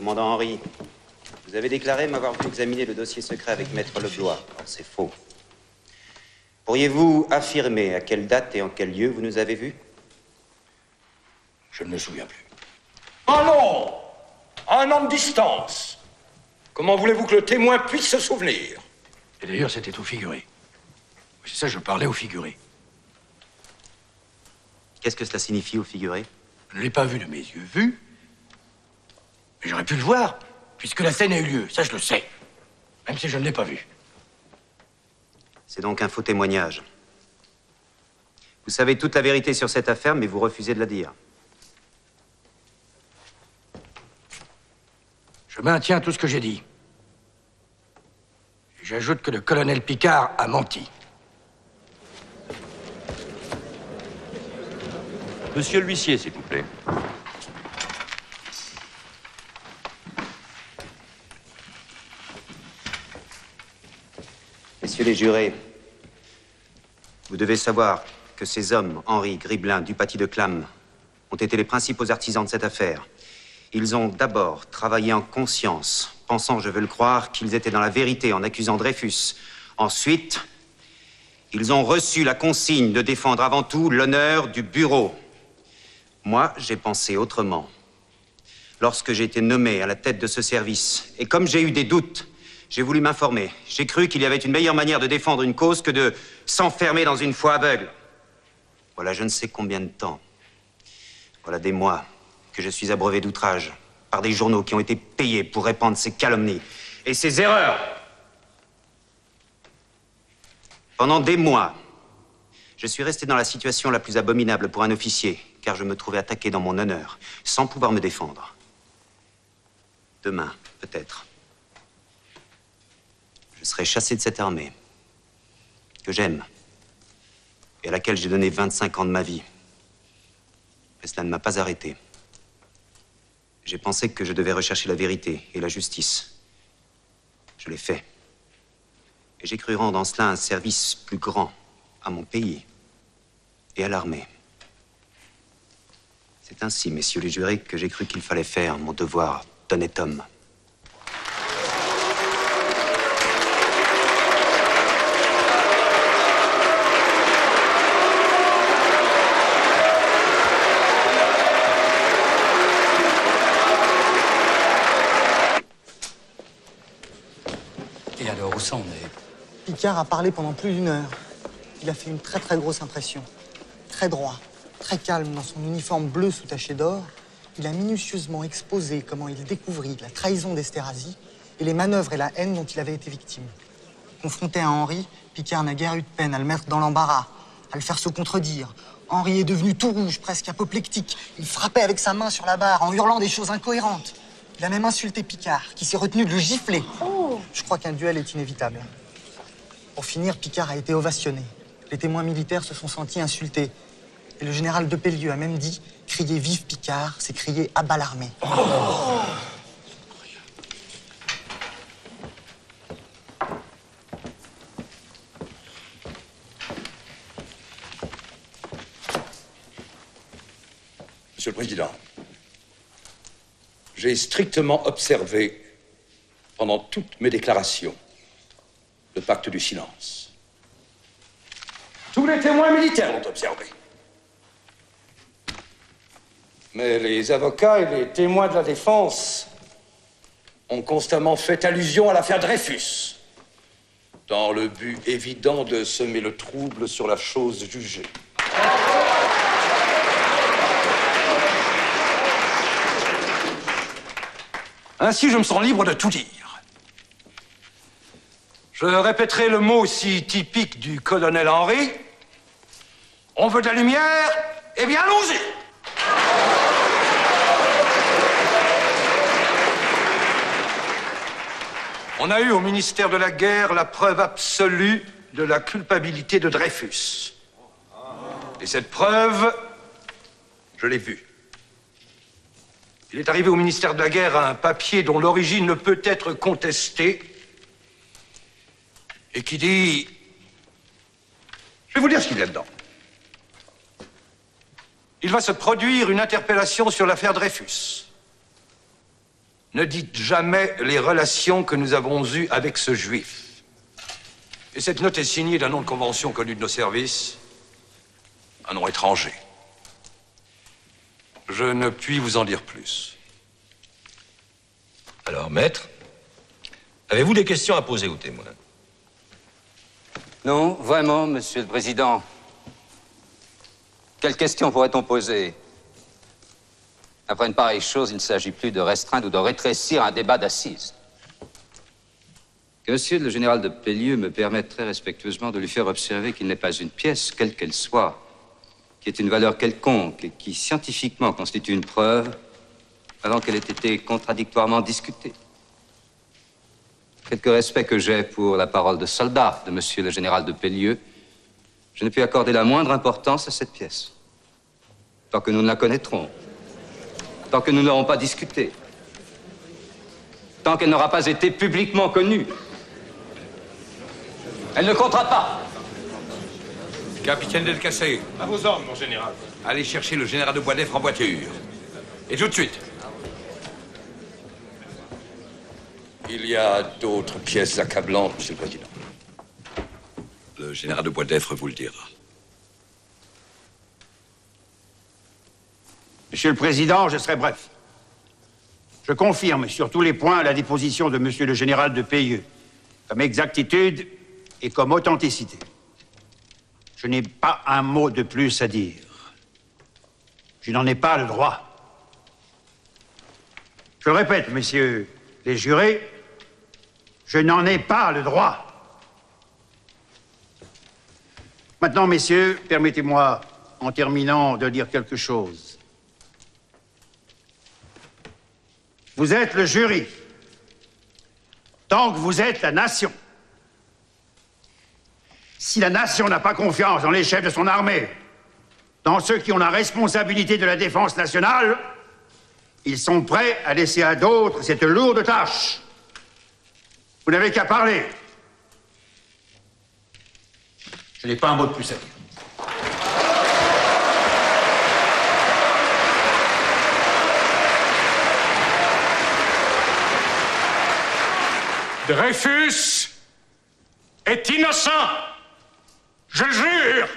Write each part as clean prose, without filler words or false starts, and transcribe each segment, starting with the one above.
Commandant Henry, vous avez déclaré m'avoir vu examiner le dossier secret avec Maître Leblois. Alors, c'est faux. Pourriez-vous affirmer à quelle date et en quel lieu vous nous avez vus? Je ne me souviens plus. Ah non! À un an de distance. Comment voulez-vous que le témoin puisse se souvenir? Et d'ailleurs, c'était au figuré. C'est ça, je parlais au figuré. Qu'est-ce que cela signifie au figuré? Je ne l'ai pas vu de mes yeux vus. Mais j'aurais pu le voir, puisque la scène a eu lieu. Ça, je le sais. Même si je ne l'ai pas vu. C'est donc un faux témoignage. Vous savez toute la vérité sur cette affaire, mais vous refusez de la dire. Je maintiens tout ce que j'ai dit. Et j'ajoute que le colonel Picard a menti. Monsieur l'huissier, s'il vous plaît. Messieurs les jurés, vous devez savoir que ces hommes, Henry, Griblin, Dupaty de Clam, ont été les principaux artisans de cette affaire. Ils ont d'abord travaillé en conscience, pensant, je veux le croire, qu'ils étaient dans la vérité en accusant Dreyfus. Ensuite, ils ont reçu la consigne de défendre avant tout l'honneur du bureau. Moi, j'ai pensé autrement. Lorsque j'ai été nommé à la tête de ce service, et comme j'ai eu des doutes, j'ai voulu m'informer. J'ai cru qu'il y avait une meilleure manière de défendre une cause que de s'enfermer dans une foi aveugle. Voilà je ne sais combien de temps. Voilà des mois que je suis abreuvé d'outrage par des journaux qui ont été payés pour répandre ces calomnies et ces erreurs. Pendant des mois, je suis resté dans la situation la plus abominable pour un officier, car je me trouvais attaqué dans mon honneur, sans pouvoir me défendre. Demain, peut-être, je serai chassé de cette armée que j'aime et à laquelle j'ai donné 25 ans de ma vie. Mais cela ne m'a pas arrêté. J'ai pensé que je devais rechercher la vérité et la justice. Je l'ai fait. Et j'ai cru rendre en cela un service plus grand à mon pays et à l'armée. C'est ainsi, messieurs les jurés, que j'ai cru qu'il fallait faire mon devoir d'honnête homme. Et alors, où ça en est? Picard a parlé pendant plus d'1 heure. Il a fait une très très grosse impression. Très droit, très calme dans son uniforme bleu sous-taché d'or. Il a minutieusement exposé comment il découvrit la trahison d'Esterhazy et les manœuvres et la haine dont il avait été victime. Confronté à Henry, Picard n'a guère eu de peine à le mettre dans l'embarras, à le faire se contredire. Henry est devenu tout rouge, presque apoplectique. Il frappait avec sa main sur la barre en hurlant des choses incohérentes. Il a même insulté Picard, qui s'est retenu de le gifler. Oh. Je crois qu'un duel est inévitable. Pour finir, Picard a été ovationné. Les témoins militaires se sont sentis insultés. Et le général Depellieu a même dit « Crier vive Picard, c'est crier à bas l'armée. Oh. » Monsieur le Président, j'ai strictement observé, pendant toutes mes déclarations, le pacte du silence. Tous les témoins militaires l'ont observé. Mais les avocats et les témoins de la défense ont constamment fait allusion à l'affaire Dreyfus, dans le but évident de semer le trouble sur la chose jugée. Ainsi, je me sens libre de tout dire. Je répéterai le mot si typique du colonel Henry. On veut de la lumière? Eh bien, allons-y! On a eu au ministère de la Guerre la preuve absolue de la culpabilité de Dreyfus. Et cette preuve, je l'ai vue. Il est arrivé au ministère de la Guerre un papier dont l'origine ne peut être contestée et qui dit... Je vais vous dire ce qu'il y a dedans. Il va se produire une interpellation sur l'affaire Dreyfus. ne dites jamais les relations que nous avons eues avec ce juif. Et cette note est signée d'un nom de convention connu de nos services, un nom étranger. Je ne puis vous en dire plus. Alors, maître, avez-vous des questions à poser aux témoins? Non, vraiment, Monsieur le Président. Quelles questions pourrait-on poser? Après une pareille chose, il ne s'agit plus de restreindre ou de rétrécir un débat d'assises. Que Monsieur le général de Pellieux me permette très respectueusement de lui faire observer qu'il n'est pas une pièce, quelle qu'elle soit, qui ait une valeur quelconque et qui scientifiquement constitue une preuve avant qu'elle ait été contradictoirement discutée. Quelque respect que j'ai pour la parole de soldat de Monsieur le général de Pellieux, je ne puis accorder la moindre importance à cette pièce. Tant que nous ne la connaîtrons, tant que nous n'aurons pas discuté, tant qu'elle n'aura pas été publiquement connue, elle ne comptera pas. Capitaine Delcassé. À vos ordres, mon général. Allez chercher le général de Boisdeffre en voiture. Et tout de suite. Il y a d'autres pièces accablantes, Monsieur le Président. Le général de Boisdeffre vous le dira. Monsieur le Président, je serai bref. Je confirme sur tous les points la déposition de Monsieur le général de Pellieux, comme exactitude et comme authenticité. Je n'ai pas un mot de plus à dire. Je n'en ai pas le droit. Je le répète, messieurs les jurés, je n'en ai pas le droit. Maintenant, messieurs, permettez-moi, en terminant, de dire quelque chose. Vous êtes le jury, tant que vous êtes la nation. Si la nation n'a pas confiance dans les chefs de son armée, dans ceux qui ont la responsabilité de la défense nationale, ils sont prêts à laisser à d'autres cette lourde tâche. Vous n'avez qu'à parler. Je n'ai pas un mot de plus à dire. Dreyfus est innocent. Je jure.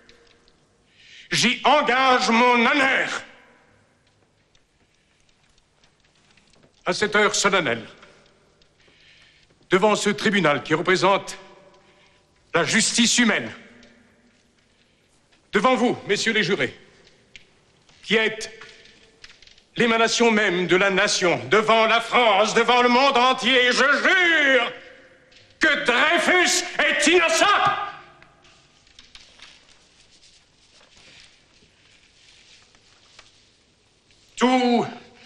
J'y engage mon honneur. À cette heure solennelle, devant ce tribunal qui représente la justice humaine, devant vous, messieurs les jurés, qui êtes l'émanation même de la nation, devant la France, devant le monde entier, je jure que Dreyfus est innocent. Tout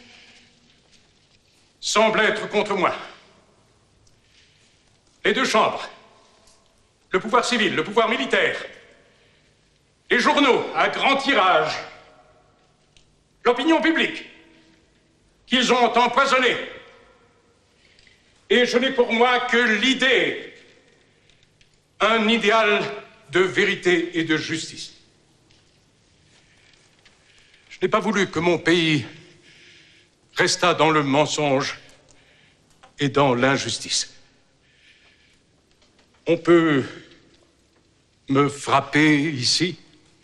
semble être contre moi. Les deux chambres, le pouvoir civil, le pouvoir militaire, les journaux à grand tirage, l'opinion publique, qu'ils ont empoisonné. Et je n'ai pour moi que l'idée, un idéal de vérité et de justice. Je n'ai pas voulu que mon pays restât dans le mensonge et dans l'injustice. On peut me frapper ici.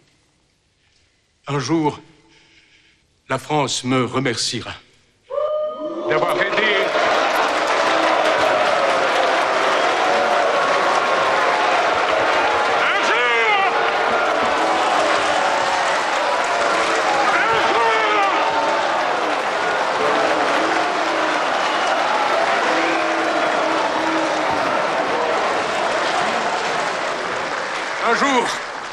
Un jour, la France me remerciera d'avoir aidé. Un jour,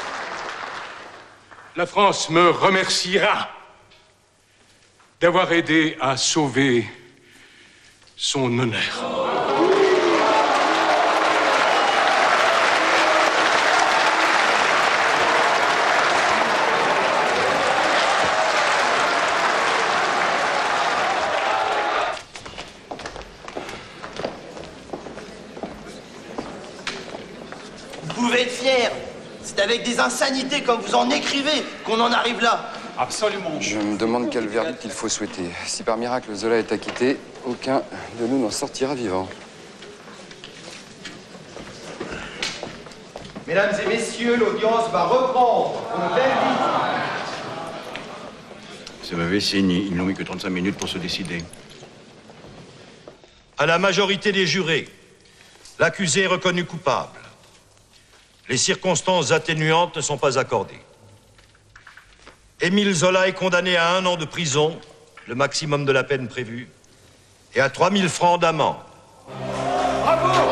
la France me remerciera d'avoir aidé à sauver son honneur. Vous pouvez être fiers. C'est avec des insanités comme vous en écrivez qu'on en arrive là. Absolument. Je me demande quel verdict il faut souhaiter. Si par miracle Zola est acquitté, aucun de nous n'en sortira vivant. Mesdames et messieurs, l'audience va reprendre. Une belle visite. C'est mauvais signe. Ils n'ont mis que 35 minutes pour se décider. À la majorité des jurés, l'accusé est reconnu coupable. Les circonstances atténuantes ne sont pas accordées. Émile Zola est condamné à 1 an de prison, le maximum de la peine prévue, et à 3 000 francs d'amende. Bravo!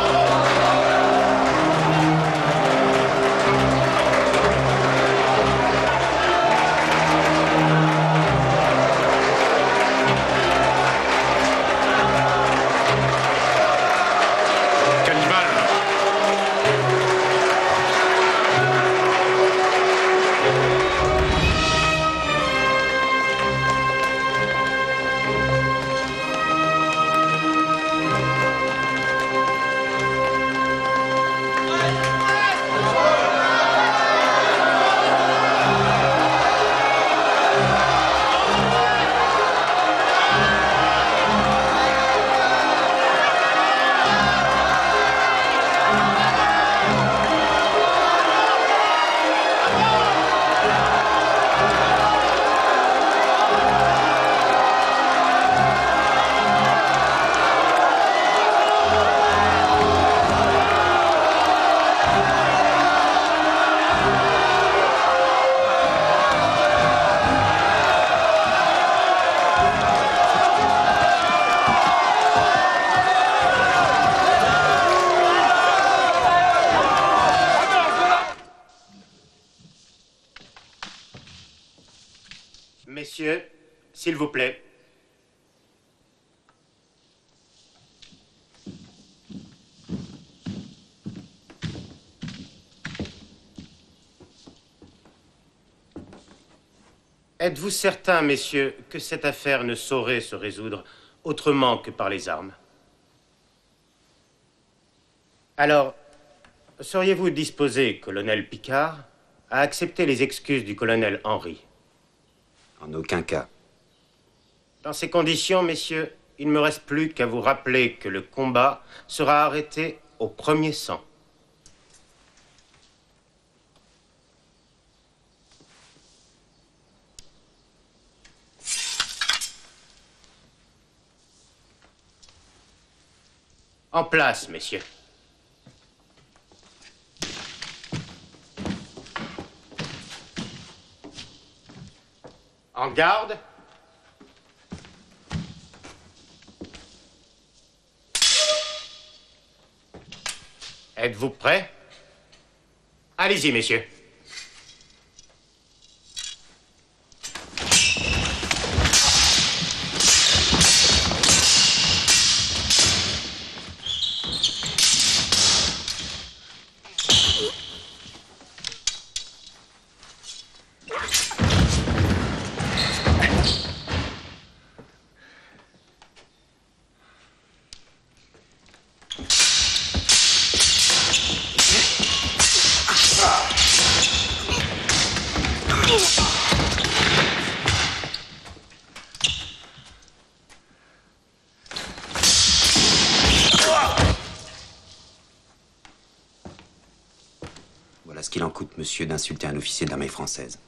Messieurs, s'il vous plaît. Êtes-vous certains, messieurs, que cette affaire ne saurait se résoudre autrement que par les armes? Alors, seriez-vous disposé, colonel Picard, à accepter les excuses du colonel Henry? En aucun cas. Dans ces conditions, messieurs, il ne me reste plus qu'à vous rappeler que le combat sera arrêté au premier sang. En place, messieurs. En garde. Êtes-vous prêts? Allez-y, messieurs. Voilà ce qu'il en coûte, monsieur, d'insulter un officier d'armée française.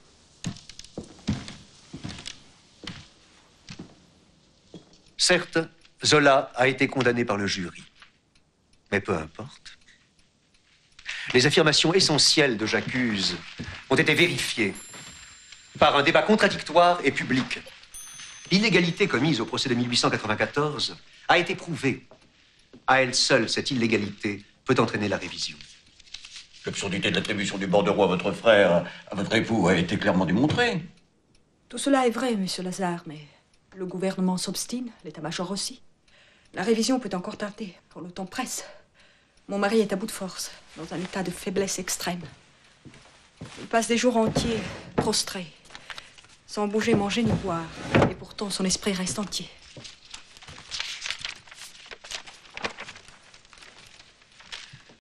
Certes, Zola a été condamné par le jury. Mais peu importe. Les affirmations essentielles de j'accuse ont été vérifiées par un débat contradictoire et public. L'illégalité commise au procès de 1894 a été prouvée. À elle seule, cette illégalité peut entraîner la révision. L'absurdité de l'attribution du bordereau à votre frère, à votre époux, a été clairement démontrée. Tout cela est vrai, monsieur Lazare, mais le gouvernement s'obstine, l'état-major aussi. La révision peut encore tarder, quand le temps presse. Mon mari est à bout de force, dans un état de faiblesse extrême. Il passe des jours entiers, prostré, sans bouger, manger ni boire. Et pourtant, son esprit reste entier.